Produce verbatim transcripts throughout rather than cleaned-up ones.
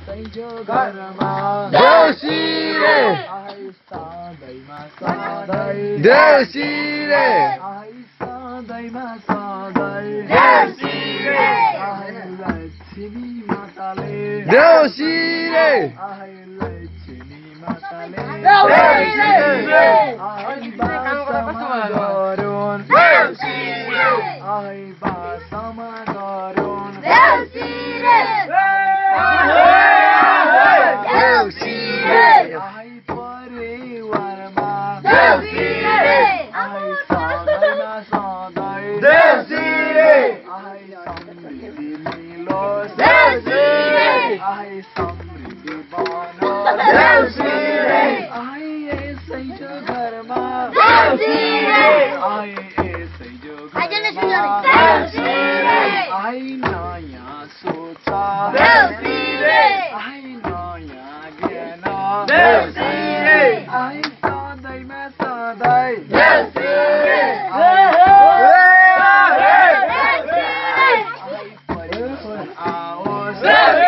यसैको घरमा देउसीले आइ सधैँमा सधैँ देउसीले आइ सधैँमा सधैँ देउसीले आइ लक्ष्मी माताले देउसीले आइ लक्ष्मी माताले देउसीले आइ बासमा गरुन् देउसीले आइ बासमा गरुन् देउसीले देउसीले आइ परिवारमा देउसीले आइ सधैँमा सधैँ देउसीले आइ समृद्धि मिलोस् देउसीले आइ समृद्धि बनोस् देउसीले आइ यसैको घरमा देउसीले आइ यसैको घरमा देउसीले आइ नयाँ सोच देउसीले आइ नयाँ ज्ञान देउसीले आइ सधैँमा सधैँ देउसीले आइ परिवर्तन आओस्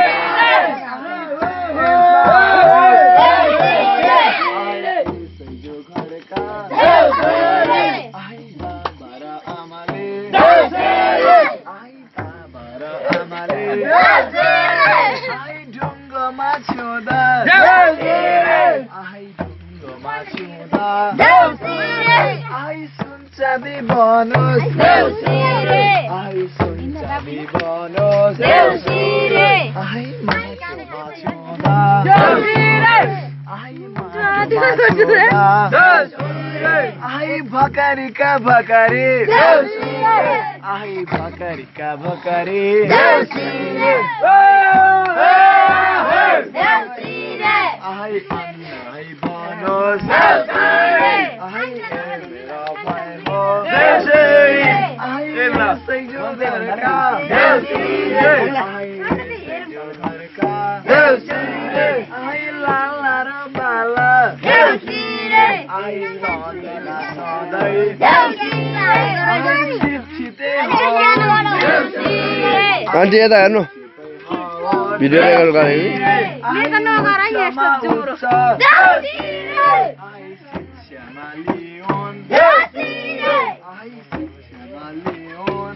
यसैको घरका आइ बाबा र आमाले आइ बाबा र आमाले आइ ढुङ्गोमा छुँदा आइ ढुङ्गोमा छुँदा आइ सुनचाँदी बनोस् आइ सुनचाँदी बनोस् आइ माटोमा छुँदा आइ माटोमा छुँदा आइ भकारीका भकारी आइ भकारीका भकारी आइ अन्नाइ बनोस् आइ मेरा भाइ हो आइ यसैको घरका आइ यसैको घरका आइ लाला र बाला आइ सधैँमा सधैँ आइ शिक्षितै होस् आन्टी यता हेर्नु भिडियो रेकर्ड गरेको आइ शिक्षामा लिउन् आइ शिक्षामा लिउन्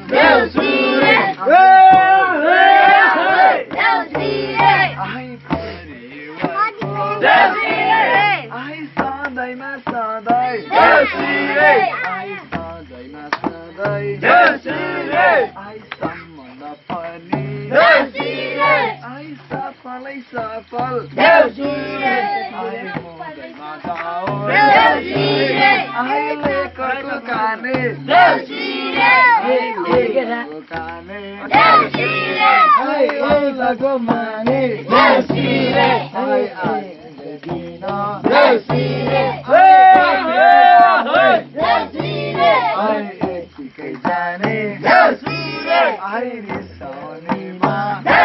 आइ परिवारको आइ सधैँमा सधैँ आइ सधैँमा सधैँ आइ सम्बन्ध पनि आइ सफलै सफल आइ मौजमा जाओस् आइ लेखको काने आइ लेखको काने आइ ओलाको माने आइ आइले दिन आइ यतिकै जाने आइ रिसाउनेमा